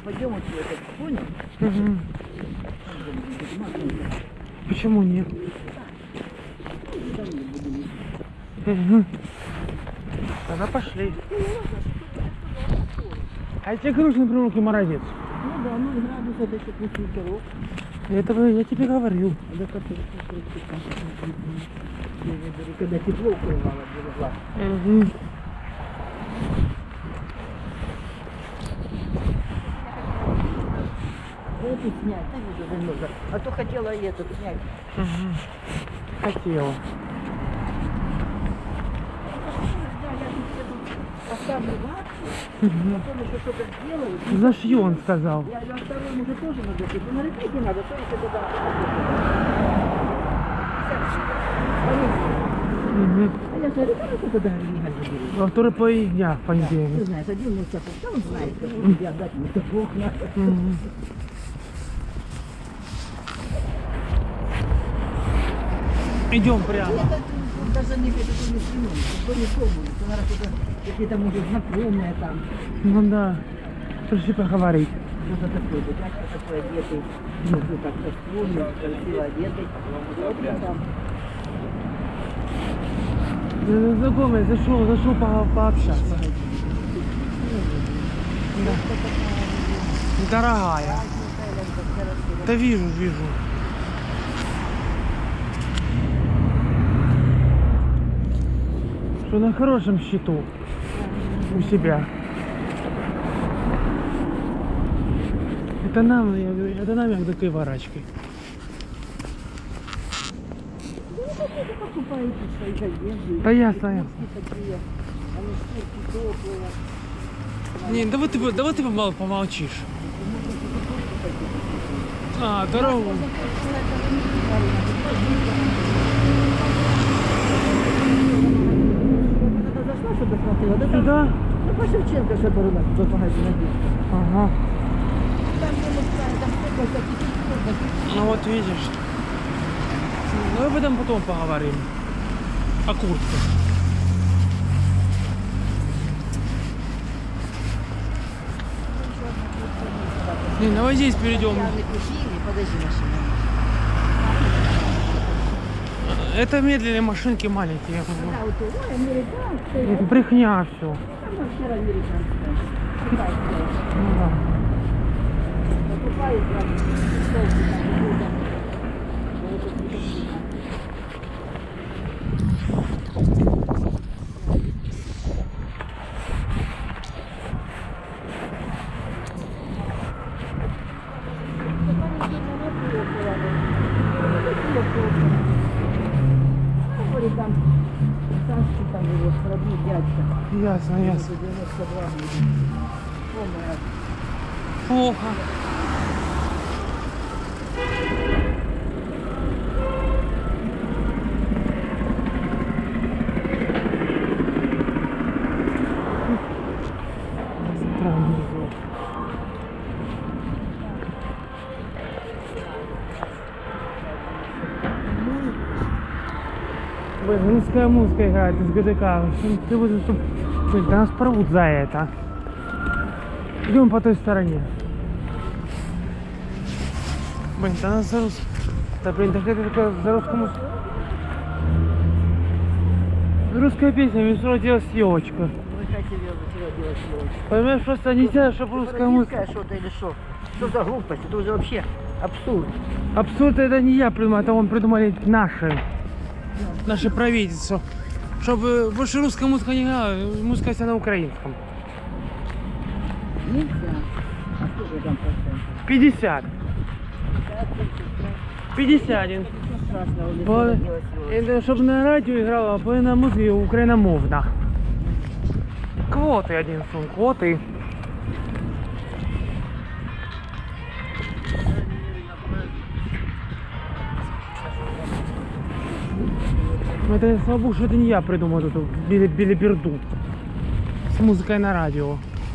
пойдем вот этот, понял? Угу. Почему нет? Угу. Тогда пошли. А если грушный примут и морозец? Ну да, 0 градусов, это еще плюс ветерок. Это я тебе говорил. Да как это, когда тепло укрывало, было глаз. Угу. Это снять, да, вижу, немного. А то хотела этот снять. Угу. Хотела. Поставлю ватку, Угу. потом еще что-то сделаю. Зашью, он сказал. Я на второй уже тоже надо шить. Ну, на репите надо, то есть это да. Угу. А я говорю, ну тогда не заберу. Во второй дня в Ты понедельник. знаешь, один мой сапог, да он знает, что я отдать ему сапог надо. Угу. Идем прямо. Это даже не свиной, что не пробует. Наверное, что-то какие-то, может, знакомые там. Ну да. Пришли поговорить. Кто-то такой, дядька такой одетый. Ну, так вспомнил, красиво одетый. Вот там. Знакомый зашел пообщаться. Да. Дорогая. Да вижу. Что на хорошем счету у себя. Это нам, я говорю, это нам як до киворачки. Покупаете свои одежды. Да ясно. Такие, они шкурки теплые. Не, давай ты помолчишь. А, дорогу. Зашла, чтобы смотрела, да? Сюда? Ну, по Шевченко, чтобы рынок в магазин. Ага. Там, где мы знаем, там столько таких. Ну вот видишь. Ну об этом потом поговорим. О куртке. Не, давай здесь перейдем. Подожди, машина. Это медленные машинки маленькие. Я говорю. Да, вот, ой, американцы. Это брехня все. Там вообще американцы. Китайские. Ну да. Покупают прям столки там. Там Сашки, там его родной дядька. Ясно. 92 года. Плохо. Странно. Русская музыка играет из ГДК. Ты будешь, да нас порвут за это. Идем по той стороне. Блин, да нас за рус... Да блин, так это такая за русскую музыку. Русская песня, мне сразу делать съемочку. Вы хотели делать съемочку. Понимаешь, просто нельзя, чтобы русская музыка. Что-то или что? Что за глупость? Это уже вообще абсурд. Абсурд это не я придумал, это он придумали наше правительство. Чтобы больше русская музыка не играла, музыка вся на украинском. Нельзя. А сколько там процентов? 50. 51. Страшно, не По... делать съемочку. Это, чтобы на радио играла, половина музыки украиномовна. Квоты один сум, квоты. Это, слава богу, что это не я придумал эту билиберду с музыкой на радио.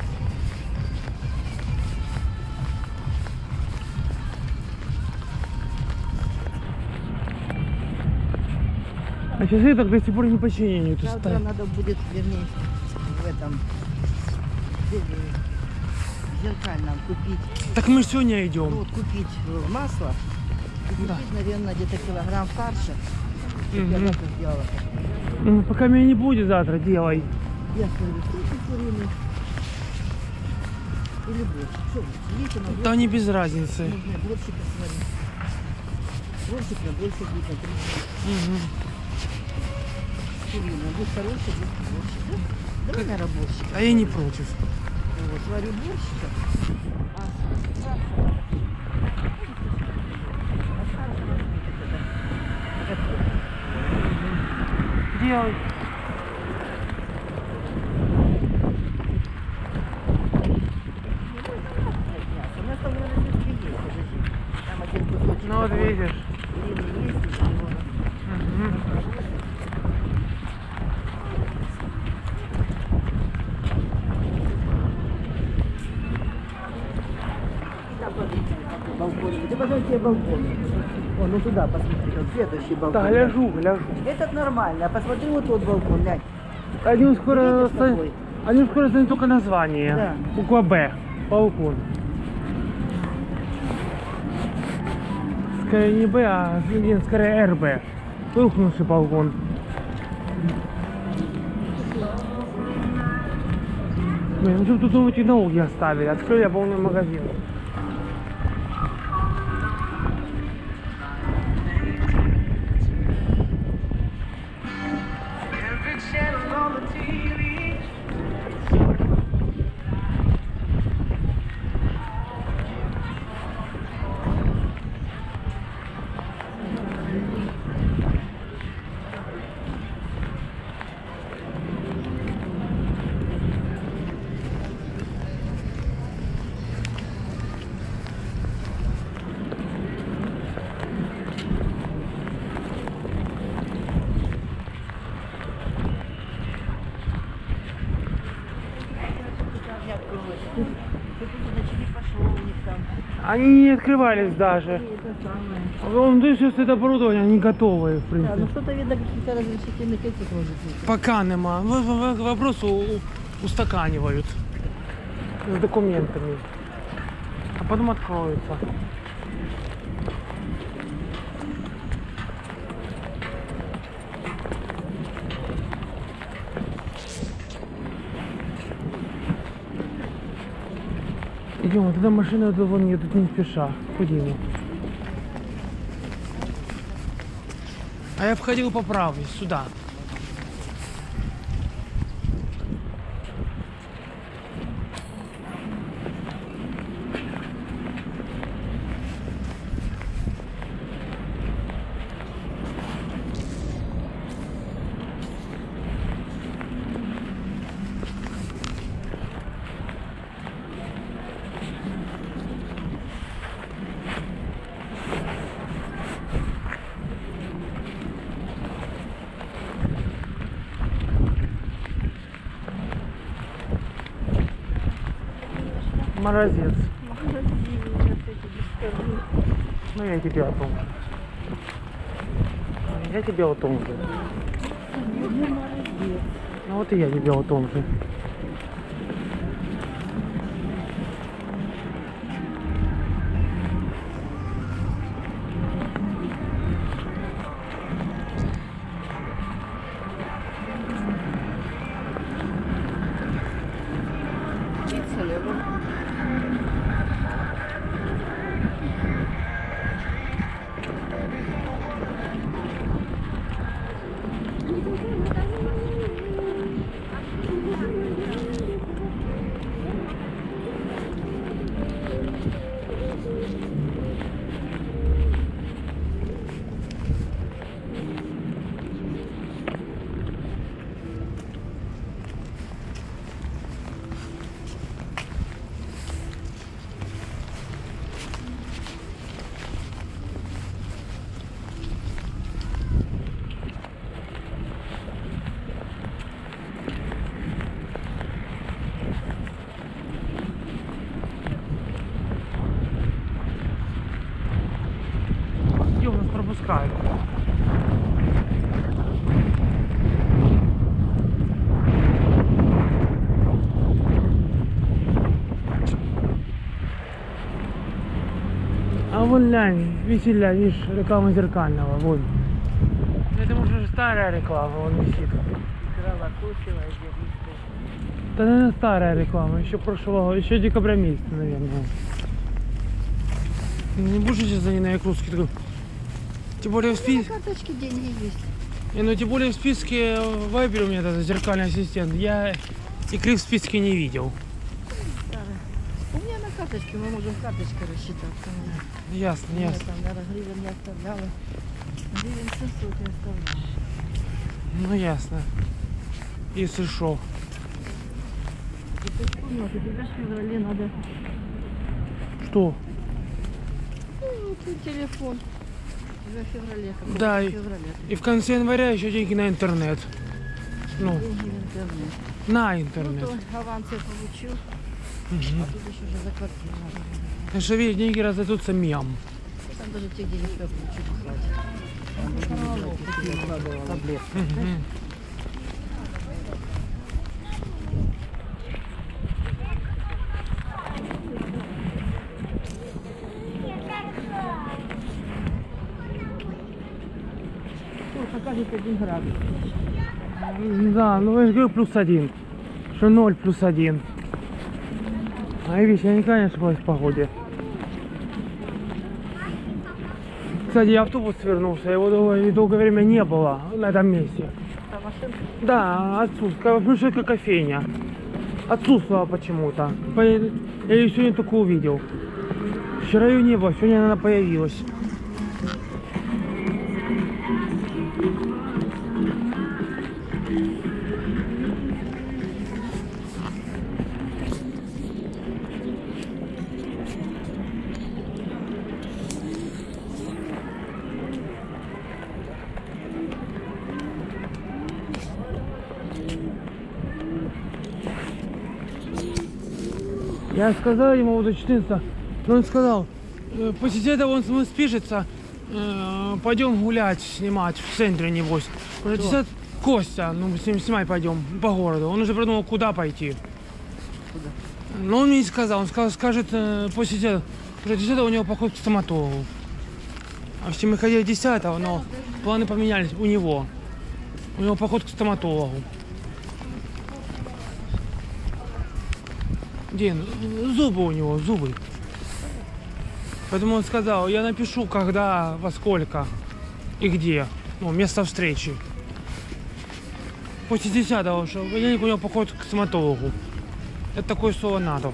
А часы так до сих пор не починили. Завтра надо будет, вернее, в этом зеркальном купить, Так мы ж сегодня идем. вот купить масло, и купить, Да. наверное, где-то килограмм фарша. Мгм. Я так и сделала. Ну, пока меня не будет завтра, делай. Я смотрю, стручек куриный. Или борщ. Что лучше? Есть оно Да не без разницы. Можно борщика сварить. Борщик на больше будет, на 30. Мгм. Куриный. Будет хороший, будет борщик. Да? Давай, наверное, борщик. А я не против. Вот, сварю борщика. А фарша. Делай. У нас там, наверное, все-таки есть. Подожди. Там один кусочек. Ну вот такой видишь. куриный есть, еще его. Мгм. Балкон. Ты посмотри, тебе балкон. О, ну туда посмотри, вот следующий балкон. Да, гляжу, гляжу. Этот нормально, а посмотри вот тот балкон, глянь. Они скоро Видишь, какой? они скоро станут только название. Да. Буква Б. Балкон. Скорее не Б, а блин, скорее РБ. Рухнувший балкон. Блин, ну что тут думаете, налоги оставили? Открыли полный магазин. Не открылось. Тут начали пошло у них там. Они не открывались даже. И это самое. Вон, да сейчас это оборудование, они готовые, в Да, принципе. ну что-то видно, каких-то разрешительных этих может быть. Пока нема. Вопрос устаканивают с документами. А потом откроются. Идем, тогда машина вон едут не спеша. Ходим. А я входил по правой, сюда. Морозец. Ну я тебе о том же. Я тебе о том же. Ну вот и я тебе о том же. Где у нас пропускают? Вон, глянь, висит, видишь, реклама зеркального, вон. Это уже старая реклама, вон висит. Крала косила, где Да, наверное, старая реклама, еще прошлого, еще декабря месяца, наверное. Не будешь сейчас за ней на нагрузки? Тем более в На списке. карточке деньги есть. Ну тем более в списке Вайбер у меня этот зеркальный ассистент. Я икры в списке не видел. Да. У меня на карточке, мы можем карточкой рассчитаться. Ясно, Я ясно. там, наверное, гривен не оставляла. Гривен 700 я оставляла. Ну ясно. Если шо. И ты вспомнила, что тебе в феврале надо Что? телефон. Уже в феврале. какого-то Да, февраля. И в конце января еще деньги на интернет. Ну, Деньги в интернет. на Ну, интернет. то аванс я получил, Мгм. а тут еще же за квартиру надо. Потому что видишь, деньги раздадутся мям. Там даже тех денег, что я получу, не хватит. Таблетки. Мгм. Покажет 1 градус. Да, ну я же говорю +1. Что 0 +1. А видишь, я никогда не ошибаюсь в погоде. Кстати, автобус свернулся, его долгое время не было на этом месте. Там машинка. Да, отсутствовала, потому что это кофейня. Отсутствовала почему-то. Я ее сегодня только увидел. Вчера ее не было, сегодня она появилась. Я сказал ему вот учительница, но он сказал, после этого он спишется, пойдем гулять, снимать в центре небось. Уже 10 Костя, ну мы с ним снимать пойдем по городу. Он уже придумал, куда пойти. Куда? Но он мне не сказал, он сказал, скажет после 10, уже 10 у него поход к стоматологу. А все мы ходили 10, но планы поменялись у него. У него поход к стоматологу. Дин, зубы у него, зубы. Поэтому он сказал, я напишу, когда, во сколько и где. Ну, место встречи. После 10-го, что денег у него поход к стоматологу. Это такое слово надо.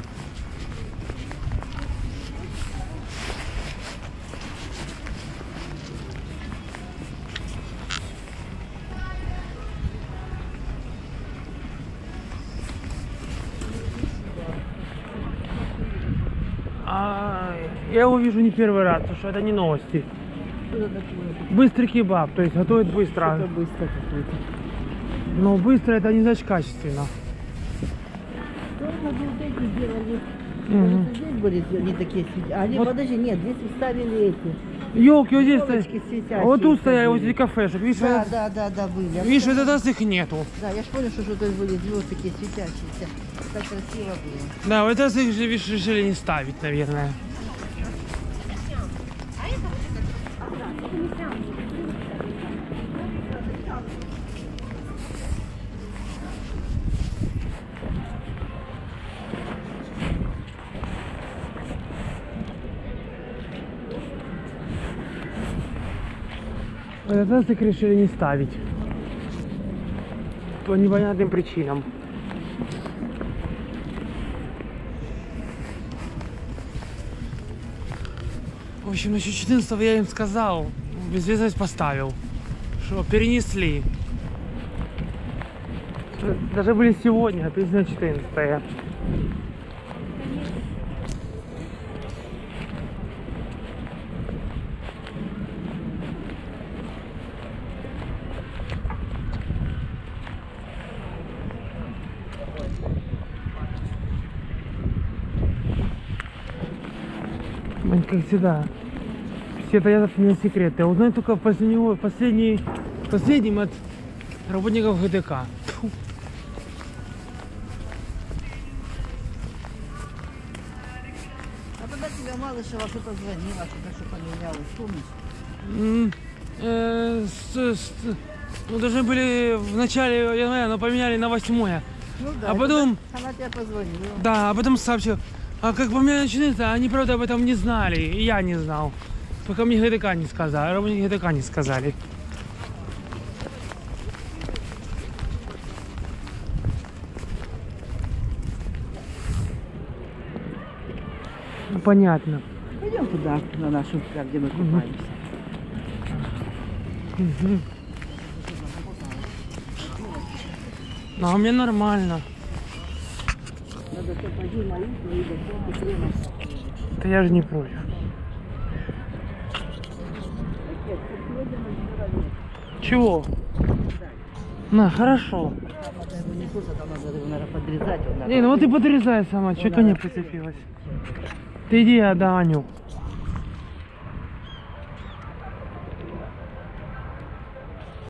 Я его вижу не первый раз, потому что это не новости. Что это такое? Быстрый кебаб, то есть готовят Это быстро. быстро какой-то. Но быстро это не значит качественно. Тоже вот эти делали. Мгм. Вот здесь были они такие сидят. Они, Вот. подожди, нет, здесь вставили эти. Елки, вот здесь Ёлочки стоят. светящиеся Вот тут стояли, вот были. эти кафе, чтобы видишь, Да, вот- да, были. А видишь, в потом- этот раз их нету. Да, я ж понял, что тут были звездочки светящиеся. Так красиво было. Да, в этот раз их же, видишь, решили не ставить, наверное. В этот раз их решили не ставить. По непонятным причинам. В общем, насчет 14 я им сказал, известность поставил, что перенесли. Что даже были сегодня, а перенесли на 14. Мань, как всегда, все таят от меня секреты. Я узнаю только последним от работников ГДК. Тьфу. А тогда тебя Малышева что-то звонила, что-то поменялось, помнишь? Ну, должны были в начале января, но поменяли на 8. Ну да. А потом, Она тебе позвонила. да, а потом сообщил. А как поменяли начинается, они, правда, об этом не знали, и я не знал. Пока мне ГТК не сказали, работники ГТК не сказали. Ну, понятно. Пойдем туда, на нашу пляж, где мы купаемся. Ну, а мне нормально. Надо сапоги мои, твои ботинки, хрена. Да я же не против. Чего? На, хорошо. Там надо его не кусать, там надо его, наверное, подрезать. Вот, Не, ну вот ты подрезай сама, что ко мне прицепилась. Ты иди, я Аню.